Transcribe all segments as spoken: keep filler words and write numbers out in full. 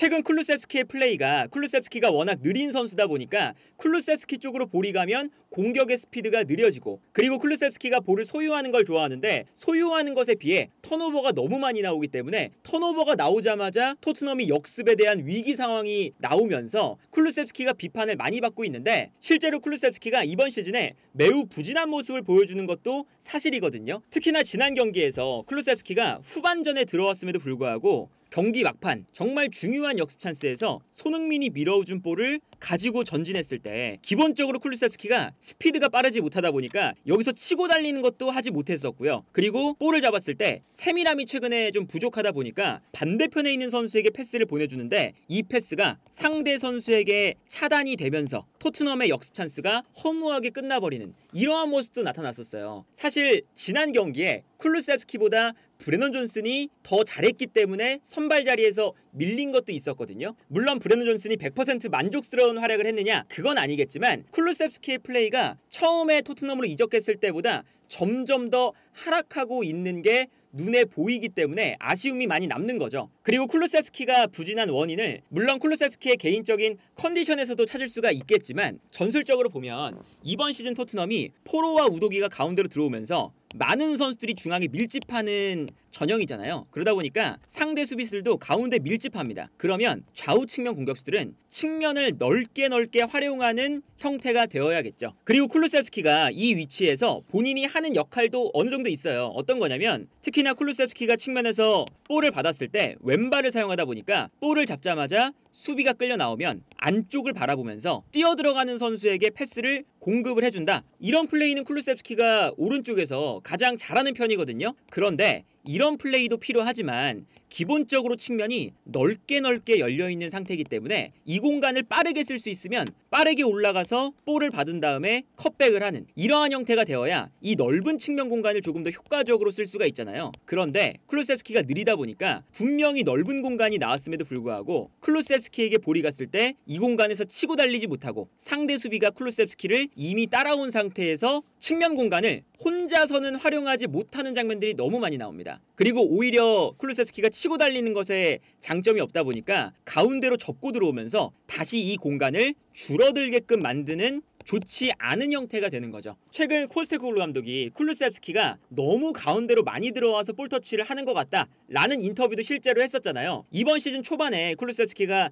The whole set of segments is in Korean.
최근 쿨루셉스키의 플레이가 쿨루셉스키가 워낙 느린 선수다 보니까 쿨루셉스키 쪽으로 볼이 가면 공격의 스피드가 느려지고, 그리고 쿨루셉스키가 볼을 소유하는 걸 좋아하는데 소유하는 것에 비해 턴오버가 너무 많이 나오기 때문에 턴오버가 나오자마자 토트넘이 역습에 대한 위기 상황이 나오면서 쿨루셉스키가 비판을 많이 받고 있는데, 실제로 쿨루셉스키가 이번 시즌에 매우 부진한 모습을 보여주는 것도 사실이거든요. 특히나 지난 경기에서 쿨루셉스키가 후반전에 들어왔음에도 불구하고 경기 막판 정말 중요한 역습 찬스에서 손흥민이 밀어준 볼을 가지고 전진했을 때 기본적으로 쿨루셉스키가 스피드가 빠르지 못하다 보니까 여기서 치고 달리는 것도 하지 못했었고요. 그리고 볼을 잡았을 때 세밀함이 최근에 좀 부족하다 보니까 반대편에 있는 선수에게 패스를 보내주는데 이 패스가 상대 선수에게 차단이 되면서 토트넘의 역습 찬스가 허무하게 끝나버리는 이러한 모습도 나타났었어요. 사실 지난 경기에 쿨루셉스키보다 브레넌 존슨이 더 잘했기 때문에 선발 자리에서 밀린 것도 있었거든요. 물론 브레넌 존슨이 백 퍼센트 만족스러운 활약을 했느냐? 그건 아니겠지만 쿨루셉스키의 플레이가 처음에 토트넘으로 이적했을 때보다 점점 더 하락하고 있는 게 눈에 보이기 때문에 아쉬움이 많이 남는 거죠. 그리고 쿨루셉스키가 부진한 원인을 물론 쿨루셉스키의 개인적인 컨디션에서도 찾을 수가 있겠지만, 전술적으로 보면 이번 시즌 토트넘이 포로와 우도기가 가운데로 들어오면서 많은 선수들이 중앙에 밀집하는 전형이잖아요. 그러다 보니까 상대 수비수들도 가운데 밀집합니다. 그러면 좌우 측면 공격수들은 측면을 넓게 넓게 활용하는 형태가 되어야겠죠. 그리고 쿨루셉스키가 이 위치에서 본인이 하는 역할도 어느 정도 있어요. 어떤 거냐면 특히나 쿨루셉스키가 측면에서 볼을 받았을 때 왼발을 사용하다 보니까 볼을 잡자마자 수비가 끌려 나오면 안쪽을 바라보면서 뛰어들어가는 선수에게 패스를 공급을 해준다. 이런 플레이는 쿨루셉스키가 오른쪽에서 가장 잘하는 편이거든요. 그런데 이런 플레이도 필요하지만 기본적으로 측면이 넓게 넓게 열려있는 상태이기 때문에 이 공간을 빠르게 쓸 수 있으면 빠르게 올라가서 볼을 받은 다음에 컷백을 하는 이러한 형태가 되어야 이 넓은 측면 공간을 조금 더 효과적으로 쓸 수가 있잖아요. 그런데 쿨루셉스키가 느리다 보니까 분명히 넓은 공간이 나왔음에도 불구하고 쿨루셉스키에게 볼이 갔을 때 이 공간에서 치고 달리지 못하고 상대 수비가 쿨루셉스키를 이미 따라온 상태에서 측면 공간을 혼자서는 활용하지 못하는 장면들이 너무 많이 나옵니다. 그리고 오히려 쿨루셉스키가 치고 달리는 것에 장점이 없다 보니까 가운데로 접고 들어오면서 다시 이 공간을 줄어들게끔 만드는 좋지 않은 형태가 되는 거죠. 최근 코스테코글루 감독이 쿨루셉스키가 너무 가운데로 많이 들어와서 볼터치를 하는 것 같다 라는 인터뷰도 실제로 했었잖아요. 이번 시즌 초반에 쿨루셉스키가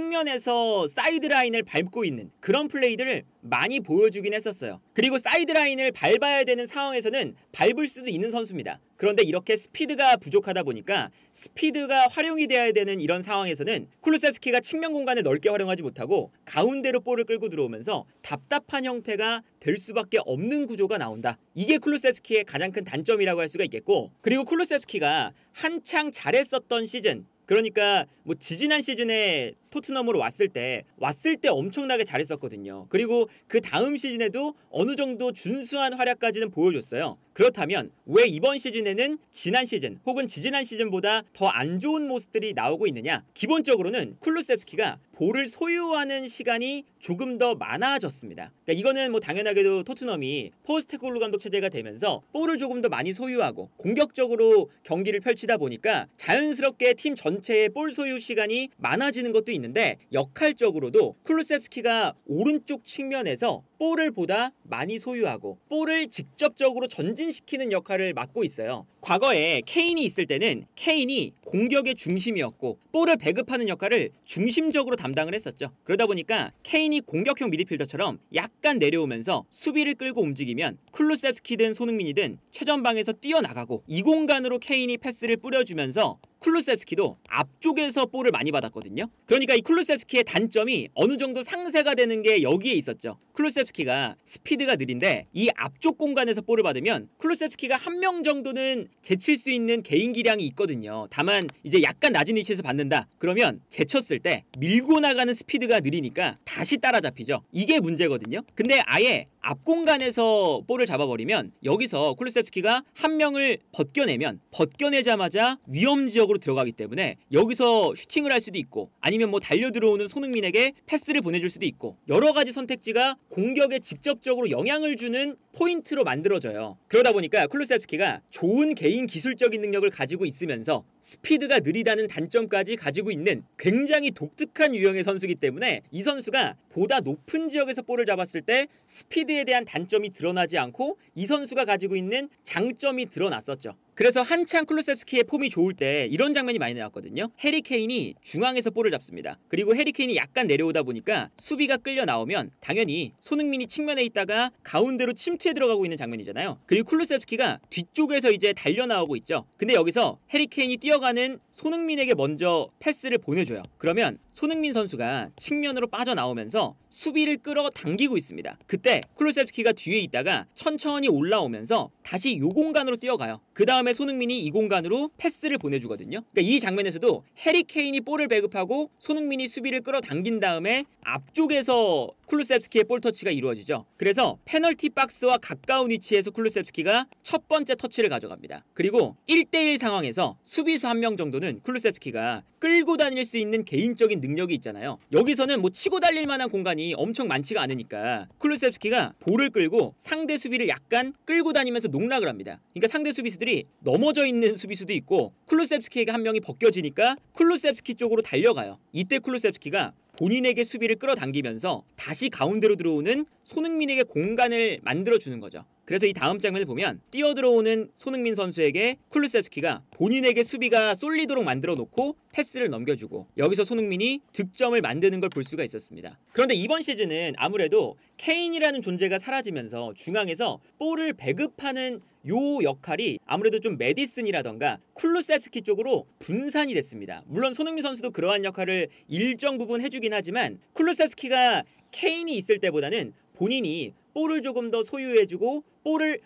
측면에서 사이드라인을 밟고 있는 그런 플레이들을 많이 보여주긴 했었어요. 그리고 사이드라인을 밟아야 되는 상황에서는 밟을 수도 있는 선수입니다. 그런데 이렇게 스피드가 부족하다 보니까 스피드가 활용이 돼야 되는 이런 상황에서는 쿨루셉스키가 측면 공간을 넓게 활용하지 못하고 가운데로 볼을 끌고 들어오면서 답답한 형태가 될 수밖에 없는 구조가 나온다. 이게 쿨루셉스키의 가장 큰 단점이라고 할 수가 있겠고, 그리고 쿨루셉스키가 한창 잘했었던 시즌, 그러니까 뭐 지지난 시즌에 토트넘으로 왔을 때 왔을 때 엄청나게 잘했었거든요. 그리고 그 다음 시즌에도 어느 정도 준수한 활약까지는 보여줬어요. 그렇다면 왜 이번 시즌에는 지난 시즌 혹은 지지난 시즌보다 더 안 좋은 모습들이 나오고 있느냐? 기본적으로는 쿨루셉스키가 볼을 소유하는 시간이 조금 더 많아졌습니다. 그러니까 이거는 뭐 당연하게도 토트넘이 포스테코글루 감독 체제가 되면서 볼을 조금 더 많이 소유하고 공격적으로 경기를 펼치다 보니까 자연스럽게 팀 전체의 볼 소유 시간이 많아지는 것도 있는데, 역할적으로도 쿨루셉스키가 오른쪽 측면에서 볼을 보다 많이 소유하고 볼을 직접적으로 전진시키는 역할을 맡고 있어요. 과거에 케인이 있을 때는 케인이 공격의 중심이었고 볼을 배급하는 역할을 중심적으로 담당을 했었죠. 그러다 보니까 케인이 공격형 미드필더처럼 약간 내려오면서 수비를 끌고 움직이면 쿨루셉스키든 손흥민이든 최전방에서 뛰어나가고 이 공간으로 케인이 패스를 뿌려주면서 쿨루셉스키도 앞쪽에서 볼을 많이 받았거든요. 그러니까 이 쿨루셉스키의 단점이 어느 정도 상쇄가 되는 게 여기에 있었죠. 쿨루셉스키가 스피드가 느린데 이 앞쪽 공간에서 볼을 받으면 쿨루셉스키가 한 명 정도는 제칠 수 있는 개인 기량이 있거든요. 다만 이제 약간 낮은 위치에서 받는다 그러면 제쳤을 때 밀고 나가는 스피드가 느리니까 다시 따라잡히죠. 이게 문제거든요. 근데 아예 앞 공간에서 볼을 잡아버리면 여기서 쿨루셉스키가 한 명을 벗겨내면 벗겨내자마자 위험 지역으로 들어가기 때문에 여기서 슈팅을 할 수도 있고 아니면 뭐 달려 들어오는 손흥민에게 패스를 보내줄 수도 있고 여러 가지 선택지가 공격에 직접적으로 영향을 주는 포인트로 만들어져요. 그러다 보니까 쿨루셉스키가 좋은 개인 기술적인 능력을 가지고 있으면서 스피드가 느리다는 단점까지 가지고 있는 굉장히 독특한 유형의 선수이기 때문에 이 선수가 보다 높은 지역에서 볼을 잡았을 때 스피드에 대한 단점이 드러나지 않고 이 선수가 가지고 있는 장점이 드러났었죠. 그래서 한창 쿨루셉스키의 폼이 좋을 때 이런 장면이 많이 나왔거든요. 해리 케인이 중앙에서 볼을 잡습니다. 그리고 해리 케인이 약간 내려오다 보니까 수비가 끌려 나오면 당연히 손흥민이 측면에 있다가 가운데로 침투해 들어가고 있는 장면이잖아요. 그리고 쿨루셉스키가 뒤쪽에서 이제 달려 나오고 있죠. 근데 여기서 해리 케인이 뛰어가는 손흥민에게 먼저 패스를 보내줘요. 그러면 손흥민 선수가 측면으로 빠져나오면서 수비를 끌어당기고 있습니다. 그때 쿨루셉스키가 뒤에 있다가 천천히 올라오면서 다시 요 공간으로 뛰어가요. 그 다음에 손흥민이 이 공간으로 패스를 보내주거든요. 그러니까 이 장면에서도 해리 케인이 볼을 배급하고 손흥민이 수비를 끌어당긴 다음에 앞쪽에서 쿨루셉스키의 볼 터치가 이루어지죠. 그래서 페널티 박스와 가까운 위치에서 쿨루셉스키가 첫 번째 터치를 가져갑니다. 그리고 일 대일 상황에서 수비수 한 명 정도는 쿨루셉스키가 끌고 다닐 수 있는 개인적인 능력이 있잖아요. 여기서는 뭐 치고 달릴 만한 공간이 엄청 많지가 않으니까 쿨루셉스키가 볼을 끌고 상대 수비를 약간 끌고 다니면서 농락을 합니다. 그러니까 상대 수비수들이 넘어져 있는 수비수도 있고 쿨루셉스키가 한 명이 벗겨지니까 쿨루셉스키 쪽으로 달려가요. 이때 쿨루셉스키가 본인에게 수비를 끌어당기면서 다시 가운데로 들어오는 손흥민에게 공간을 만들어주는 거죠. 그래서 이 다음 장면을 보면 뛰어들어오는 손흥민 선수에게 쿨루셉스키가 본인에게 수비가 쏠리도록 만들어 놓고 패스를 넘겨주고 여기서 손흥민이 득점을 만드는 걸 볼 수가 있었습니다. 그런데 이번 시즌은 아무래도 케인이라는 존재가 사라지면서 중앙에서 볼을 배급하는 요 역할이 아무래도 좀 메디슨이라던가 쿨루셉스키 쪽으로 분산이 됐습니다. 물론 손흥민 선수도 그러한 역할을 일정 부분 해주긴 하지만 쿨루셉스키가 케인이 있을 때보다는 본인이 볼을 조금 더 소유해주고 볼을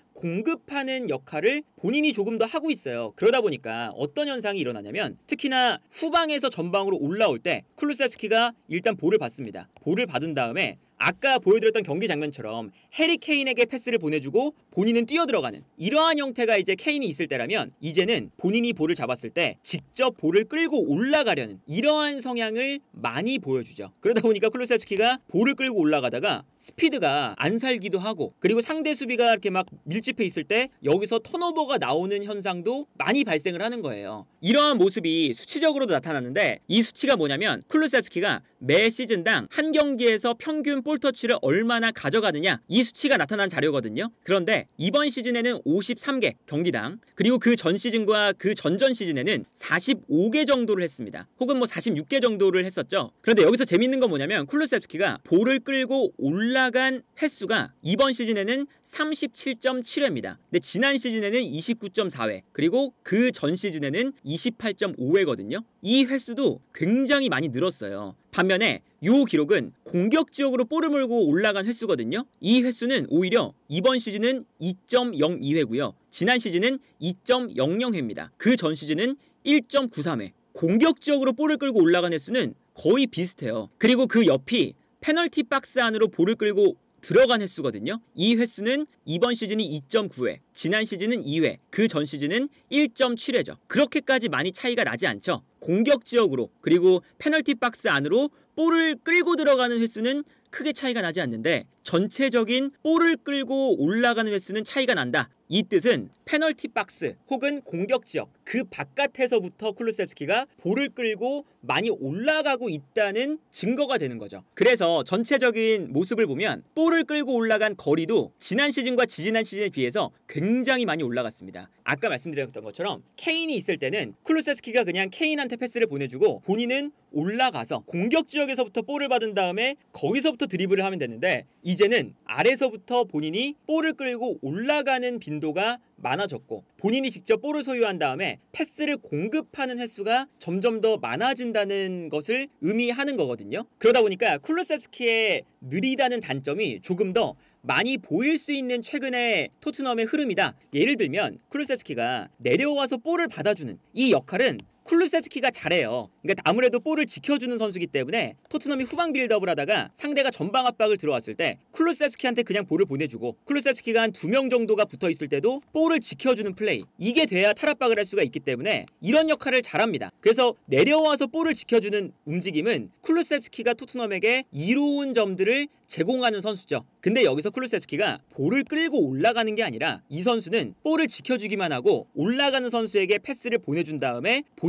공급하는 역할을 본인이 조금 더 하고 있어요. 그러다 보니까 어떤 현상이 일어나냐면 특히나 후방에서 전방으로 올라올 때 쿨루셉스키가 일단 볼을 받습니다. 볼을 받은 다음에 아까 보여드렸던 경기 장면처럼 해리 케인에게 패스를 보내주고 본인은 뛰어들어가는 이러한 형태가 이제 케인이 있을 때라면 이제는 본인이 볼을 잡았을 때 직접 볼을 끌고 올라가려는 이러한 성향을 많이 보여주죠. 그러다 보니까 쿨루셉스키가 볼을 끌고 올라가다가 스피드가 안 살기도 하고 그리고 상대 수비가 이렇게 막 밀집해 있을 때 여기서 턴오버가 나오는 현상도 많이 발생을 하는 거예요. 이러한 모습이 수치적으로도 나타났는데 이 수치가 뭐냐면 쿨루셉스키가 매 시즌당 한 경기에서 평균 볼터치를 얼마나 가져가느냐 이 수치가 나타난 자료거든요. 그런데 이번 시즌에는 오십삼 개 경기당 그리고 그 전 시즌과 그 전전 시즌에는 사십오 개 정도를 했습니다. 혹은 뭐 사십육 개 정도를 했었죠. 그런데 여기서 재밌는 건 뭐냐면 쿨루셉스키가 볼을 끌고 올라간 횟수가 이번 시즌에는 삼십칠 점 칠 회입니다. 근데 지난 시즌에는 이십구 점 사 회 그리고 그 전 시즌에는 이십팔 점 오 회거든요. 이 횟수도 굉장히 많이 늘었어요. 반면에 이 기록은 공격 지역으로 볼을 몰고 올라간 횟수거든요. 이 횟수는 오히려 이번 시즌은 이 점 영이 회고요. 지난 시즌은 이 점 영영 회입니다. 그 전 시즌은 일 점 구삼 회. 공격 지역으로 볼을 끌고 올라간 횟수는 거의 비슷해요. 그리고 그 옆이 페널티 박스 안으로 볼을 끌고 들어간 횟수거든요. 이 횟수는 이번 시즌이 이 점 구 회, 지난 시즌은 이 회, 그 전 시즌은 일 점 칠 회죠. 그렇게까지 많이 차이가 나지 않죠. 공격 지역으로 그리고 페널티 박스 안으로 볼을 끌고 들어가는 횟수는 크게 차이가 나지 않는데 전체적인 볼을 끌고 올라가는 횟수는 차이가 난다. 이 뜻은 페널티 박스 혹은 공격 지역 그 바깥에서부터 쿨루셉스키가 볼을 끌고 많이 올라가고 있다는 증거가 되는 거죠. 그래서 전체적인 모습을 보면 볼을 끌고 올라간 거리도 지난 시즌과 지지난 시즌에 비해서 굉장히 많이 올라갔습니다. 아까 말씀드렸던 것처럼 케인이 있을 때는 쿨루셉스키가 그냥 케인한테 패스를 보내주고 본인은 올라가서 공격 지역에서부터 볼을 받은 다음에 거기서부터 드리블을 하면 되는데 이제는 아래서부터 본인이 볼을 끌고 올라가는 빈도가 많아졌고 본인이 직접 볼을 소유한 다음에 패스를 공급하는 횟수가 점점 더 많아진다는 것을 의미하는 거거든요. 그러다 보니까 쿨루셉스키의 느리다는 단점이 조금 더 많이 보일 수 있는 최근의 토트넘의 흐름이다. 예를 들면 쿨루셉스키가 내려와서 볼을 받아주는 이 역할은 쿨루셉스키가 잘해요. 그러니까 아무래도 볼을 지켜주는 선수이기 때문에 토트넘이 후방 빌드업을 하다가 상대가 전방 압박을 들어왔을 때 쿨루셉스키한테 그냥 볼을 보내주고 쿨루셉스키가 한 두 명 정도가 붙어있을 때도 볼을 지켜주는 플레이 이게 돼야 탈압박을 할 수가 있기 때문에 이런 역할을 잘합니다. 그래서 내려와서 볼을 지켜주는 움직임은 쿨루셉스키가 토트넘에게 이로운 점들을 제공하는 선수죠. 근데 여기서 쿨루셉스키가 볼을 끌고 올라가는 게 아니라 이 선수는 볼을 지켜주기만 하고 올라가는 선수에게 패스를 보내준 다음에 본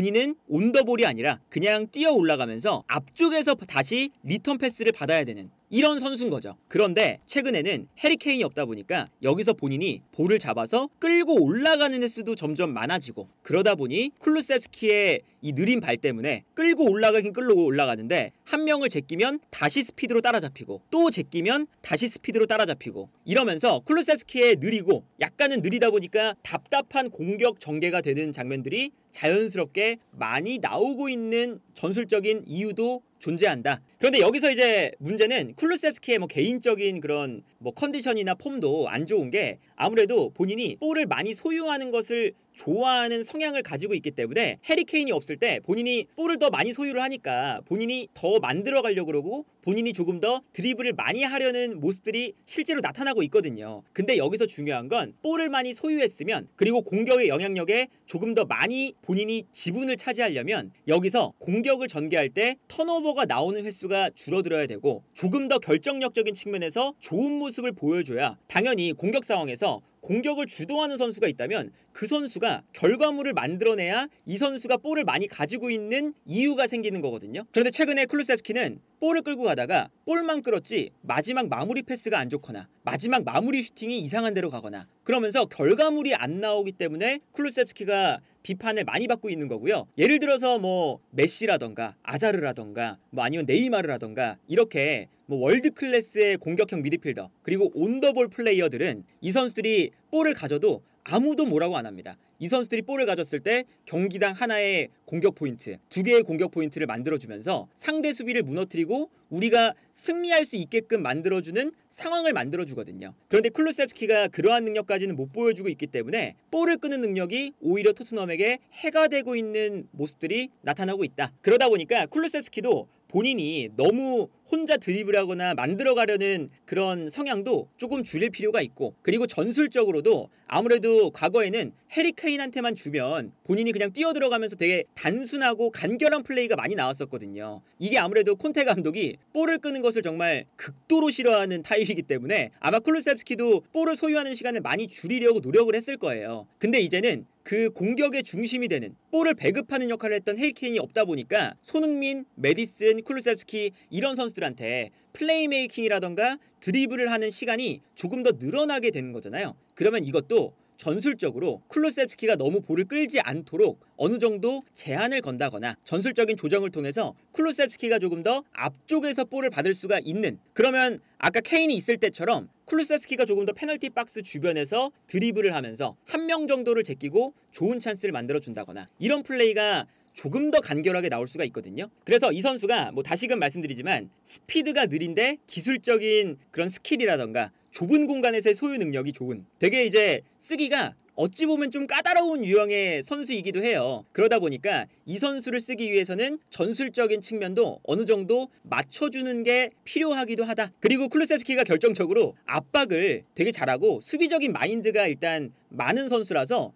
본인은 온더볼이 아니라 그냥 뛰어 올라가면서 앞쪽에서 다시 리턴 패스를 받아야 되는 이런 선수인 거죠. 그런데 최근에는 해리 케인이 없다 보니까 여기서 본인이 볼을 잡아서 끌고 올라가는 횟수도 점점 많아지고, 그러다 보니 쿨루셉스키의 이 느린 발 때문에 끌고 올라가긴 끌고 올라가는데 한 명을 제끼면 다시 스피드로 따라잡히고 또 제끼면 다시 스피드로 따라잡히고, 이러면서 쿨루셉스키의 느리고 약간은 느리다 보니까 답답한 공격 전개가 되는 장면들이 자연스럽게 많이 나오고 있는 전술적인 이유도 존재한다. 그런데 여기서 이제 문제는 쿨루셉스키의 뭐 개인적인 그런 뭐 컨디션이나 폼도 안 좋은 게, 아무래도 본인이 볼을 많이 소유하는 것을 좋아하는 성향을 가지고 있기 때문에 해리 케인이 없을 때 본인이 볼을 더 많이 소유를 하니까 본인이 더 만들어 가려고 그러고 본인이 조금 더 드리블을 많이 하려는 모습들이 실제로 나타나고 있거든요. 근데 여기서 중요한 건 볼을 많이 소유했으면, 그리고 공격의 영향력에 조금 더 많이 본인이 지분을 차지하려면 여기서 공격을 전개할 때 턴오버가 나오는 횟수가 줄어들어야 되고, 조금 더 결정력적인 측면에서 좋은 모습을 보여줘야, 당연히 공격 상황에서 공격을 주도하는 선수가 있다면 그 선수가 결과물을 만들어내야 이 선수가 볼을 많이 가지고 있는 이유가 생기는 거거든요. 그런데 최근에 쿨루셉스키는 볼을 끌고 가다가 볼만 끌었지 마지막 마무리 패스가 안 좋거나 마지막 마무리 슈팅이 이상한 데로 가거나 그러면서 결과물이 안 나오기 때문에 쿨루셉스키가 비판을 많이 받고 있는 거고요. 예를 들어서 뭐 메시라던가 아자르라던가 뭐 아니면 네이마르라던가 이렇게 뭐 월드 클래스의 공격형 미드필더, 그리고 온더볼 플레이어들은 이 선수들이 볼을 가져도 아무도 뭐라고 안 합니다. 이 선수들이 볼을 가졌을 때 경기당 하나의 공격 포인트, 두 개의 공격 포인트를 만들어주면서 상대 수비를 무너뜨리고 우리가 승리할 수 있게끔 만들어주는 상황을 만들어주거든요. 그런데 쿨루셉스키가 그러한 능력까지는 못 보여주고 있기 때문에 볼을 끄는 능력이 오히려 토트넘에게 해가 되고 있는 모습들이 나타나고 있다. 그러다 보니까 쿨루셉스키도 본인이 너무 혼자 드리블하거나 만들어가려는 그런 성향도 조금 줄일 필요가 있고, 그리고 전술적으로도 아무래도 과거에는 해리 케인한테만 주면 본인이 그냥 뛰어들어가면서 되게 단순하고 간결한 플레이가 많이 나왔었거든요. 이게 아무래도 콘테 감독이 볼을 끄는 것을 정말 극도로 싫어하는 타입이기 때문에 아마 쿨루셉스키도 볼을 소유하는 시간을 많이 줄이려고 노력을 했을 거예요. 근데 이제는 그 공격의 중심이 되는 볼을 배급하는 역할을 했던 해리 케인이 없다 보니까 손흥민, 메디슨, 쿨루셉스키 이런 선수들한테 플레이메이킹이라던가 드리블을 하는 시간이 조금 더 늘어나게 되는 거잖아요. 그러면 이것도 전술적으로 쿨루셉스키가 너무 볼을 끌지 않도록 어느 정도 제한을 건다거나 전술적인 조정을 통해서 쿨루셉스키가 조금 더 앞쪽에서 볼을 받을 수가 있는, 그러면 아까 케인이 있을 때처럼 쿨루셉스키가 조금 더 페널티 박스 주변에서 드리블을 하면서 한 명 정도를 제끼고 좋은 찬스를 만들어준다거나 이런 플레이가 조금 더 간결하게 나올 수가 있거든요. 그래서 이 선수가 뭐 다시금 말씀드리지만 스피드가 느린데 기술적인 그런 스킬이라던가 좁은 공간에서의 소유 능력이 좋은, 되게 이제 쓰기가 어찌 보면 좀 까다로운 유형의 선수이기도 해요. 그러다 보니까 이 선수를 쓰기 위해서는 전술적인 측면도 어느 정도 맞춰주는 게 필요하기도 하다. 그리고 쿨루셉스키가 결정적으로 압박을 되게 잘하고 수비적인 마인드가 일단 많은 선수라서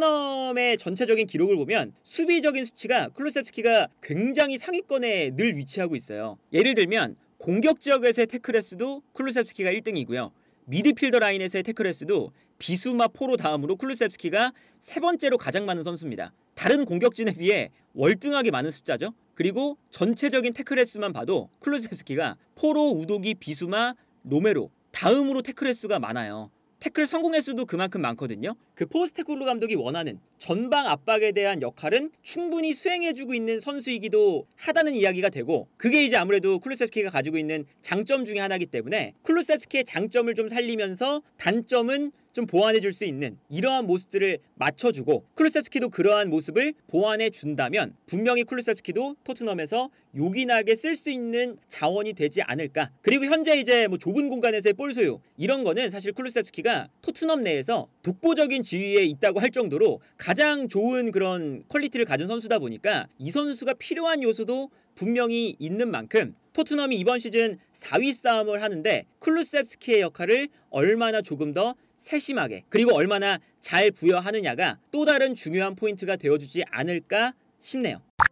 토트넘의 전체적인 기록을 보면 수비적인 수치가 쿨루셉스키가 굉장히 상위권에 늘 위치하고 있어요. 예를 들면 공격 지역에서의 태클 횟수도 쿨루셉스키가 일 등이고요. 미드필더 라인에서의 태클 횟수도 비수마 포로 다음으로 쿨루셉스키가 세 번째로 가장 많은 선수입니다. 다른 공격진에 비해 월등하게 많은 숫자죠. 그리고 전체적인 태클 횟수만 봐도 쿨루셉스키가 포로, 우도기, 비수마, 로메로 다음으로 태클 횟수가 많아요. 태클 성공 횟수도 그만큼 많거든요. 그 포스테코글루 감독이 원하는 전방 압박에 대한 역할은 충분히 수행해주고 있는 선수이기도 하다는 이야기가 되고, 그게 이제 아무래도 쿨루셉스키가 가지고 있는 장점 중에 하나이기 때문에 쿨루셉스키의 장점을 좀 살리면서 단점은 좀 보완해줄 수 있는 이러한 모습들을 맞춰주고, 쿨루셉스키도 그러한 모습을 보완해준다면 분명히 쿨루셉스키도 토트넘에서 요긴하게 쓸 수 있는 자원이 되지 않을까. 그리고 현재 이제 뭐 좁은 공간에서의 볼 소유 이런 거는 사실 쿨루셉스키가 토트넘 내에서 독보적인 지위에 있다고 할 정도로 가장 좋은 그런 퀄리티를 가진 선수다 보니까 이 선수가 필요한 요소도 분명히 있는 만큼 토트넘이 이번 시즌 사 위 싸움을 하는데 쿨루셉스키의 역할을 얼마나 조금 더 세심하게 그리고 얼마나 잘 부여하느냐가 또 다른 중요한 포인트가 되어주지 않을까 싶네요.